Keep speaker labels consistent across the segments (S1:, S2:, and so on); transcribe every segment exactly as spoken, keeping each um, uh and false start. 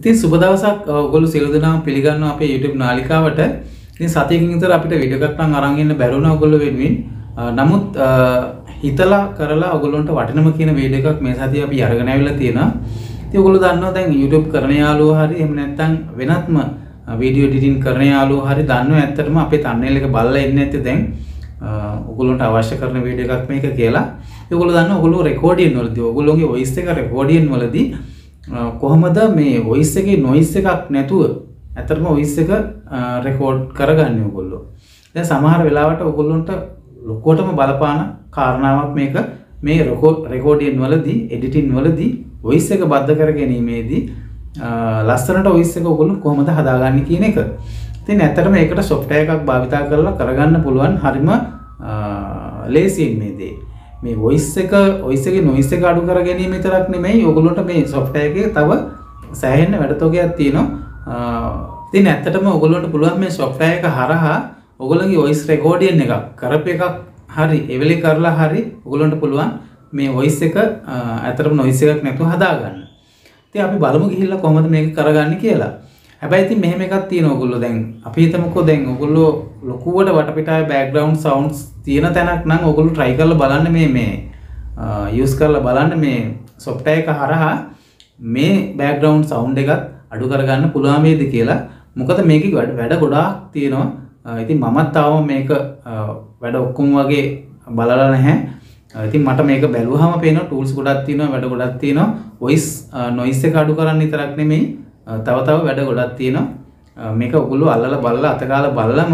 S1: ඉතින් සුබ දවසක් ඔයගොල්ලෝ සියලු දෙනාම පිළිගන්නවා අපේ YouTube නාලිකාවට. ඉතින් සතියකින් විතර අපිට වීඩියෝ එකක් නම් අරන් ඉන්න බැරුණා ඔයගොල්ලෝ වෙනුවෙන්. නමුත් හිතලා කරලා ඔයගොල්ලන්ට වටිනම කියන වීඩියෝ එකක් මේ සතිය අපි අරගෙන ආවිල්ලා තියෙනවා. ඉතින් ඔයගොල්ලෝ දන්නවා දැන් YouTube කරන යාළුවෝ හරි එහෙම නැත්නම් වෙනත්ම වීඩියෝ එඩිටින් කරන යාළුවෝ හරි දන්නවා ඇත්තටම අපේ thumbnail එක බලලා ඉන්නේ නැත්තේ දැන් ඔයගොල්ලන්ට අවශ්‍ය කරන වීඩියෝ එකක් මේක කියලා. ඔයගොල්ලෝ දන්නවා ඔයගොල්ලෝ රෙකෝඩින් වලදී ඔයගොල්ලෝගේ වොයිස් එක රෙකෝඩින් වලදී කොහොමද මේ වොයිස් එකේ නොයිස් එකක් නැතුව ඇත්තටම වොයිස් එක රෙකෝඩ් කරගන්නේ ඔයගොල්ලෝ. දැන් සමහර වෙලාවට ඔයගොල්ලන්ට ලොකුවටම බලපාන කාරණාවක් මේක මේ රෙකෝඩින් වලදී එඩිටින් වලදී වොයිස් එක බද්ධ කර ගැනීමේදී ලස්සනට වොයිස් එක ඔයගොල්ලෝ කොහොමද හදාගන්නේ කියන එක. ඉතින් ඇත්තටම ඒකට software එකක් භාවිත කරලා කරගන්න පුළුවන් හරිම ලේසියෙන් මේ දේ. මේ voice එක voice එකේ noise එක අඩු කර ගැනීම විතරක් නෙමෙයි ඔයගොල්ලන්ට මේ software එකේ තව සෑහෙන වැඩතොගයක් තියෙනවා. ඉතින් ඇත්තටම ඔයගොල්ලන්ට පුළුවන් මේ software එක හරහා ඔයගොල්ලන්ගේ voice recording එකක් කරප එකක් හරි එවෙලේ කරලා හරි ඔයගොල්ලන්ට පුළුවන් මේ voice එක ඇත්තටම noise එකක් නැතුව හදාගන්න. ඉතින් අපි බලමු ගිහිල්ලා කොහොමද මේක කරගන්නේ කියලා. හැබැයි ඉතින් මෙහෙම එකක් තියෙනවා ඔයගොල්ලෝ දැන් අපි හිතමුකෝ දැන් ඔයගොල්ලෝ ලොකුවට වටපිටාවේ background sounds තියෙන තැනක් නම් ඔයගොල්ලෝ try කරලා බලන්න මේ මේ use කරලා බලන්න මේ software එක හරහා මේ background sound එකත් අඩු කරගන්න පුළුවන් වේද කියලා. මොකද මේකේ වැඩ ගොඩාක් තියෙනවා. ඉතින් මමත් තාම මේක වැඩ ඔක්කොම වගේ බලලා නැහැ. ඉතින් මට මේක බැලුවාම පේනවා tools ගොඩක් තියෙනවා වැඩ ගොඩක් තියෙනවා. voice noise එක අඩු කරන්න විතරක් නෙමෙයි තව තව වැඩ ගොඩක් තියෙනවා. මේක ඔයගොල්ලෝ අල්ලලා බලලා අතකාලා බලලම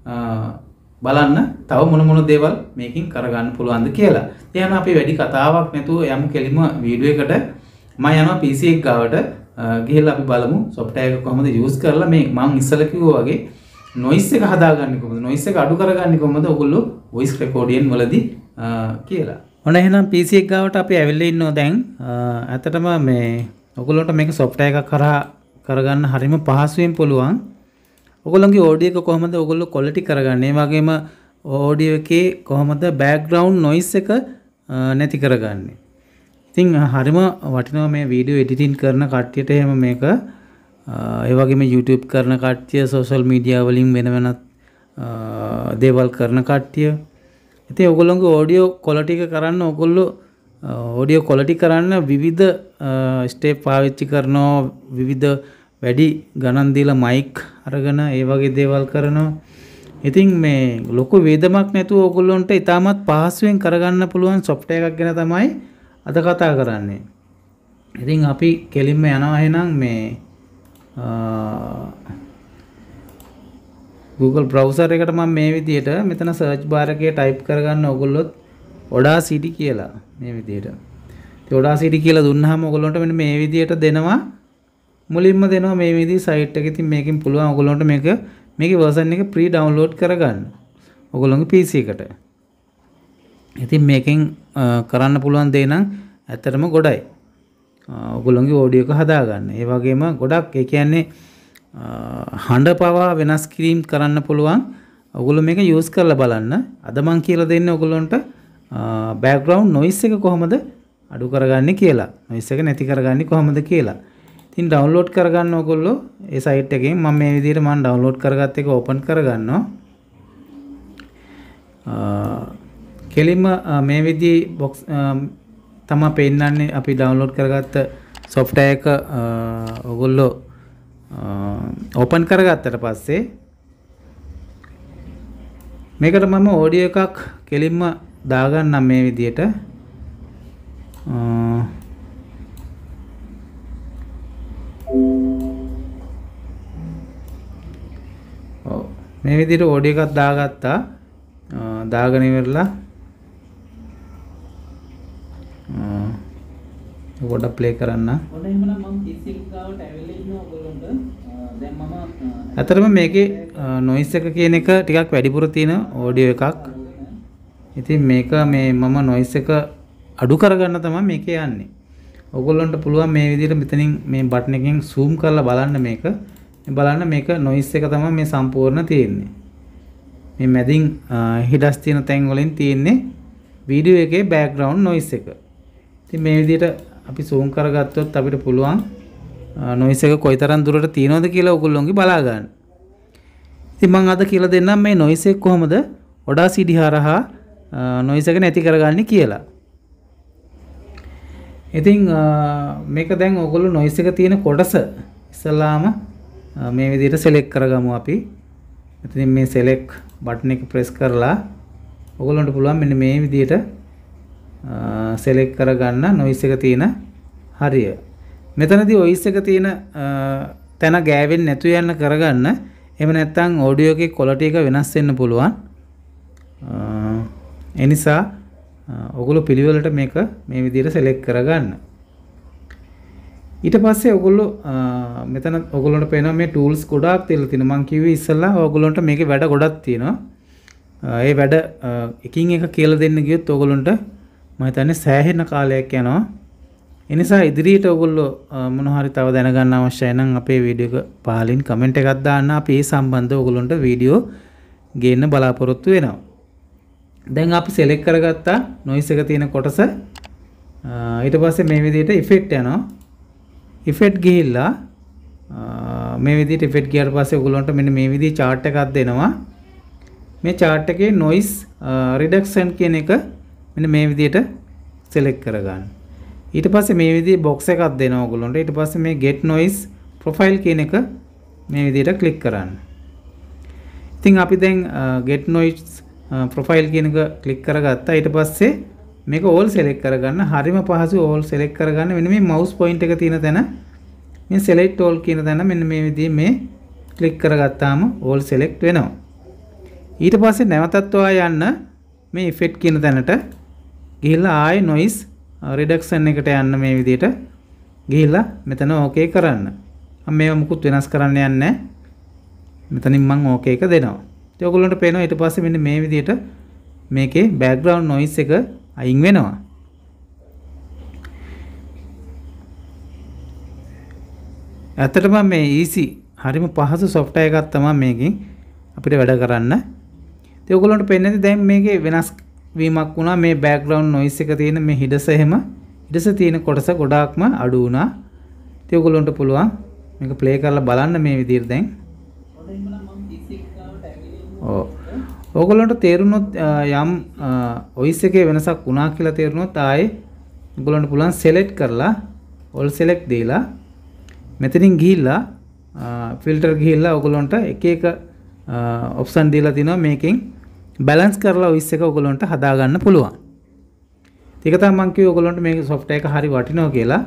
S1: බලන්න තව මොන මොන දේවල් මේකෙන් කරගන්න පුළුවන්ද කියලා. එහෙනම් අපි වැඩි කතාවක් නැතුව යමු කෙලිම වීඩියෝ එකට. මම යනවා P C එක ගාවට ගිහිල්ලා අපි බලමු software එක කොහොමද use කරලා මේ මම ඉස්සෙල්ලා කිව්වා වගේ noise එක හදාගන්නේ කොහොමද noise එක අඩු කරගන්නේ කොහොමද ඔයගොල්ලෝ voice recording වලදී කියලා. ඔන්න එහෙනම් P C එක ගාවට අපි ඇවිල්ලා ඉන්නවා දැන්. ඇත්තටම මේ ඔයගොල්ලන්ට මේක software එකක් කරා කරගන්න හරිම පහසුවෙන් පුළුවන්. ඔයගොල්ලන්ගේ audio එක කොහොමද ඔයගොල්ලෝ quality කරගන්නේ? ඒ වගේම audio එකේ කොහොමද background noise එක නැති කරගන්නේ? ඉතින් හරිම වටිනවා මේ video editing කරන කට්ටියට එහෙම මේක ඒ වගේම YouTube කරන කට්ටිය social media වලින් වෙන වෙනත් දේවල් කරන කට්ටිය. ඉතින් ඔයගොල්ලන්ගේ audio quality එක කරන්න ඔයගොල්ලෝ audio quality කරන්න විවිධ step පාවිච්චි කරනවා විවිධ වැඩි ගණන් දීලා mic අරගෙන ඒ වගේ දේවල් කරනවා. ඉතින් මේ ලොකු වේදමක් නැතුව ඔයගොල්ලන්ට ඉතාමත් පහසුවෙන් කරගන්න පුළුවන් software එකක් ගැන තමයි අද කතා කරන්නේ. ඉතින් අපි කෙලින්ම යනවා එහෙනම් මේ Google browser එකට මම මේ විදිහට මෙතන search bar එකේ type කරගන්න ඔයගොල්ලොත් Audacity කියලා මේ විදිහට. ඉතින් Audacity කියලා දුන්නාම ඔයගොල්ලන්ට මෙන්න මේ විදිහට දෙනවා. මුලින්ම දෙනවා මේ විදිහේ site එක. ඉතින් මේකෙන් පුළුවන් ඔයගොල්ලන්ට මේක මේකේ version එක pre download කරගන්න. ඔයගොල්ලන්ගේ P C එකට. ඉතින් මේකෙන් කරන්න පුළුවන් දේ නම් ඇත්තටම ගොඩයි. ඔයගොල්ලන්ගේ audio එක හදාගන්න. ඒ වගේම ගොඩක් ඒ කියන්නේ හඬ පවා වෙනස් කිරීම කරන්න පුළුවන්. ඔයගොල්ලෝ මේක use කරලා බලන්න. අද මම කියලා දෙන්නේ ඔයගොල්ලන්ට background noise එක කොහොමද අඩු කරගන්නේ කියලා. noise එක නැති කරගන්නේ කොහොමද කියලා. ඉතින් download කරගන්න ඔයගොල්ලෝ ඒ site එකෙන් මම මේ විදිහට මම download කරගත්ත එක open කරගන්නවා. කෙලින්ම මේ විදිහේ box තමයි පෙන්නන්නේ අපි download කරගත්ත software එක ඔයගොල්ලෝ open කරගත්තට පස්සේ මේකට මම audio එකක් කෙලින්ම දාගන්නම් මේ විදිහට. ඔව් මේ විදිහට audio එකක් දාගත්තා. දාගෙන ඉවරලා පොඩ්ඩක් play කරන්න. ඔන්න එහෙමනම් මම P C එක ගාවට ඇවිල්ලා ඉන්නවා ඔයගොල්ලන්ට. දැන් මම අතරම මේකේ noise එක කියන එක ටිකක් වැඩිපුර තියෙන audio එකක්. ඉතින් මේක මේ මම noise එක අඩු කරගන්න තමයි මේකේ යන්නේ. ඔයගොල්ලන්ට පුළුවන් මේ විදිහට මෙතනින් මේ බටන් එකෙන් zoom කරලා බලන්න මේක. මේ බලන්න මේක noise එක තමයි මේ සම්පූර්ණ තියෙන්නේ. මේ මැදින් හිඩස් තියෙන තැන් වලින් තියෙන්නේ වීඩියෝ එකේ background noise එක. ඉතින් මේ විදිහට අපි zoom කරගත්තොත් අපිට පුළුවන් නොයිස් එක කොයිතරම් දුරට තියෙනවද කියලා ඔයගොල්ලෝගේ බලා ගන්න. ඉතින් මම අද කියලා දෙන්නම් මේ නොයිස් එක කොහොමද Audacity හරහා නොයිස් එක නැති කරගන්නේ කියලා. ඉතින් මේක දැන් ඔයගොල්ලෝ නොයිස් එක තියෙන කොටස ඉස්සලාම මේ විදිහට select කරගමු අපි. ඉතින් මේ select button එක press කරලා ඔයගොල්ලන්ට පුළුවන් මෙන්න මේ විදිහට select කරගන්න noise එක තියෙන හරිය. මෙතනදී voice එක තියෙන තැන ගෑවෙන්නේ නැතු යන්න කරගන්න. එහෙම නැත්නම් audio එකේ quality එක වෙනස් වෙන්න පුළුවන්. ඒ නිසා ඔයගොල්ලෝ පිළිවෙලට මේක මේ විදිහට select කරගන්න. ඊට පස්සේ ඔයගොල්ලෝ මෙතන ඔයගොල්ලන්ට පේනවා මේ tools ගොඩාක් තියලා තිනවා. මම කිව්වේ ඉස්සෙල්ලා ඔයගොල්ලන්ට මේකේ වැඩ ගොඩක් තියෙනවා. ඒ වැඩ එකින් එක කියලා දෙන්න ගියොත් ඔයගොල්ලන්ට මම හිතන්නේ සෑහෙන කාලයක් යනවා. ඒ නිසා ඉදිරියට ඔයගොල්ලෝ මොන හරි තව දැනගන්න අවශ්‍යයි නම් අපේ වීඩියෝ එක පහලින් කමෙන්ට් එකක් දාන්න. අපි ඒ සම්බන්ධව ඔයගොල්ලන්ට වීඩියෝ ගේන්න බලාපොරොත්තු වෙනවා. දැන් අපි select කරගත්තා noise එක තියෙන කොටස. ඊට පස්සේ මේ විදිහට effect යනවා. effect ගිහිල්ලා මේ විදිහට effect ගියාට පස්සේ ඔයගොල්ලන්ට මෙන්න මේ විදිහේ chart එකක් දෙනවා. මේ chart එකේ noise reduction කියන එක මෙන්න මේ විදිහට select කරගන්න. ඊට පස්සේ මේ විදිහේ box එකක් දෙනවා ඔයගොල්ලන්ට. ඊට පස්සේ මේ get noise profile කියන එක මේ විදිහට click කරන්න. ඉතින් අපි දැන් get noise profile කියන එක click කරගත්තා. ඊට පස්සේ මේක all select කරගන්න. හරිම පහසු all select කරගන්න. මෙන්න මේ mouse point එක තියෙන තැන මේ select all කියන තැන මෙන්න මේ විදිහේ මේ click කරගත්තාම all select වෙනවා. ඊට පස්සේ නැවතත් ඔයා යන්න මේ effect කියන තැනට ගිහිල්ලා ආයේ noise reduction එකට යන්න මේ විදිහට ගිහිල්ලා මෙතන okay කරන්න. මම මේව මුකුත් වෙනස් කරන්න යන්නේ නැහැ. මෙතනින් මම okay එක දෙනවා. ඉතින් ඔයගොල්ලන්ට පේනවා ඊට පස්සේ මෙන්න මේ විදිහට මේකේ background noise එක අයින් වෙනවා. ඇත්තටම මේ easy හරිම පහසු software එකක් තමයි මේකෙන් අපිට වැඩ කරන්න. ඉතින් ඔයගොල්ලන්ට පේන්නේ දැන් මේකේ වෙනස් වීමක් වුණා. මේ background noise එක තියෙන මේ හිඩස එහෙම හිඩස තියෙන කොටස ගොඩාක්ම අඩු වුණා. ඉතින් ඔයගොල්ලන්ට පුළුවන් මේක play කරලා බලන්න මේ විදිහට දැන්. ඔව්. ඔයගොල්ලන්ට තේරුණොත් යම් voice එකේ වෙනසක් වුණා කියලා තේරුණොත් ආයේ ඔයගොල්ලන්ට පුළුවන් select කරලා all select දීලා මෙතනින් ගිහිල්ලා filter ගිහිල්ලා ඔයගොල්ලන්ට එක එක option දීලා තිනවා මේකෙන් balance කරලා voice එක ඔයගොල්ලන්ට හදා ගන්න පුළුවන්. ඒක තමයි මම කිව්වේ ඔයගොල්ලන්ට මේක software එක හරි වටිනවා කියලා.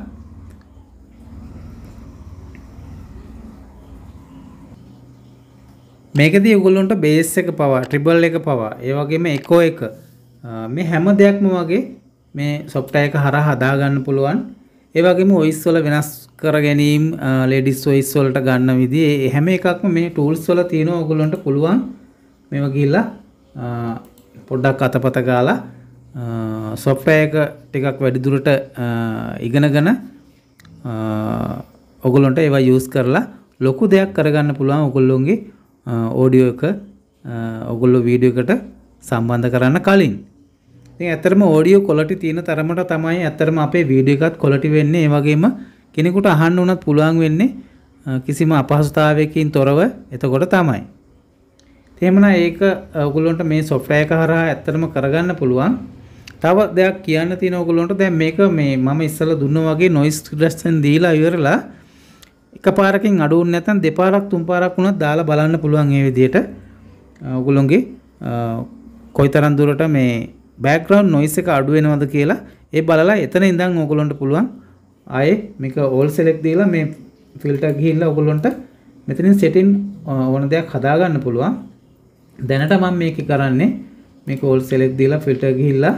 S1: මේකදී ඔයගොල්ලන්ට bass එක පවා treble එක පවා ඒ වගේම echo එක මේ හැම දෙයක්ම වගේ මේ software එක හරහා හදා ගන්න පුළුවන්. ඒ වගේම voice වල වෙනස් කර ගැනීම ladies voice වලට ගන්න විදිහ ඒ හැම එකක්ම මේ tools වල තියෙනවා. ඔයගොල්ලන්ට පුළුවන් මේව ගිහිල්ලා පොඩ්ඩක් අතපත ගාලා software එක ටිකක් වැඩි දුරට ඉගෙනගෙන ඔයගොල්ලන්ට ඒවා use කරලා ලොකු දෙයක් කරගන්න පුළුවන්. ඔයගොල්ලෝගේ audio එක ඔයගොල්ලෝ වීඩියෝ එකට සම්බන්ධ කරන්න කලින්. ඉතින් ඇත්තටම audio quality තියෙන තරමට තමයි ඇත්තටම අපේ වීඩියෝ එකත් quality වෙන්නේ. ඒ වගේම කෙනෙකුට අහන්න උනත් පුළුවන් වෙන්නේ කිසිම අපහසුතාවයකින් තොරව. එතකොට තමයි. එහෙමනම් ඒක ඔයගොල්ලන්ට මේ software එක හරහා ඇත්තටම කරගන්න පුළුවන්. තව දෙයක් කියන්න තියෙන ඔයගොල්ලන්ට දැන් මේක මේ මම ඉස්සෙල්ලා දුන්නා වගේ noise reduction දීලා ඉවරලා එකපාරකින් අඩු වුනේ නැත්නම් දෙපාරක් තුන් පාරක් වුණත් දාලා බලන්න පුළුවන් මේ විදිහට ඔයගොල්ලෝගේ කොයිතරම් දුරට මේ background noise එක අඩු වෙනවද කියලා ඒ බලලා එතන ඉඳන් ඔයගොල්ලන්ට පුළුවන් ආයේ මේක all select දීලා මේ filter ගිහිල්ලා ඔයගොල්ලන්ට මෙතනින් setting ඕන දෙයක් හදා ගන්න පුළුවන්. දැනට මම මේක කරන්නේ මේක all select දීලා filter ගිහිල්ලා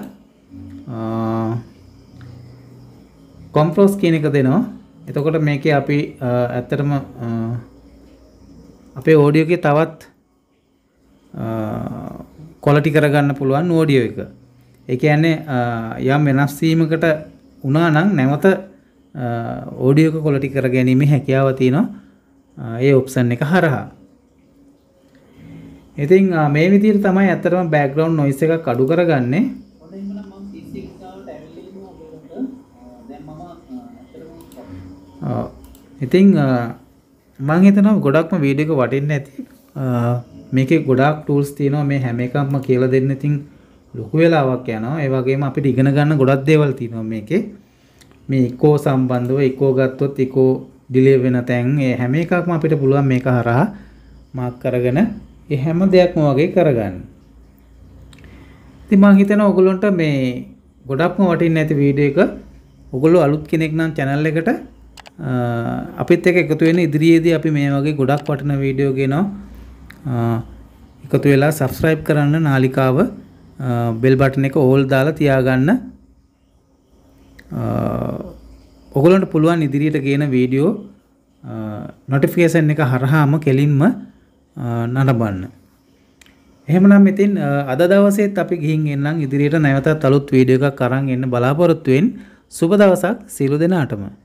S1: compress කියන එක දෙනවා. එතකොට මේකේ අපි ඇත්තටම අපේ audio එකේ තවත් quality කරගන්න පුළුවන් audio එක. ඒ කියන්නේ යම් වෙනස් වීමකට වුණා නම් නැවත audio එක quality කර ගැනීමේ හැකියාව තියෙනවා ඒ option එක හරහා. ඉතින් මේ විදිහට තමයි ඇත්තටම background noise එකක් අඩු කරගන්නේ. ඉතින් මම හිතනවා ගොඩක්ම වීඩියෝ එක වටින්නේ නැති. මේකේ ගොඩාක් ටූල්ස් තියෙනවා මේ හැම එකක්ම කියලා දෙන්න. ඉතින් ලොකු වෙලාවක් යනවා. ඒ වගේම අපිට ඉගෙන ගන්න ගොඩක් දේවල් තියෙනවා මේකේ. මේ ඉකෝ සම්බන්ධව ඉකෝ ගත්තොත් ඉකෝ ඩිලේ වෙන තැන් ඒ හැම එකක්ම අපිට පුළුවන් මේක හරහා මාක් කරගෙන ඒ හැම දෙයක්ම වගේ කරගන්න. ඉතින් මම හිතනවා ඔයගොල්ලන්ට මේ ගොඩක්ම වටින්නේ නැති වීඩියෝ එක ඔයගොල්ලෝ අලුත් කෙනෙක් නම් channel එකට අපිත් එක්ක එකතු වෙන ඉදිරියේදී අපි මේ වගේ ගොඩක් වටින වීඩියෝ ගෙනවා එකතු වෙලා subscribe කරන්න නාලිකාව bell button එක all දාලා තියාගන්න. ඔයගොල්ලන්ට පුළුවන් ඉදිරියට ගේන වීඩියෝ notification එක හරහාම කෙලින්ම නරඹන්න. එහෙමනම් ඉතින් අද දවසේත් අපි ගිහින් එන්නම් ඉදිරියට නැවතත් අලුත් වීඩියෝ එකක් අරන් එන්න බලාපොරොත්තු වෙන්න. සුබ දවසක් සියලු දෙනාටම.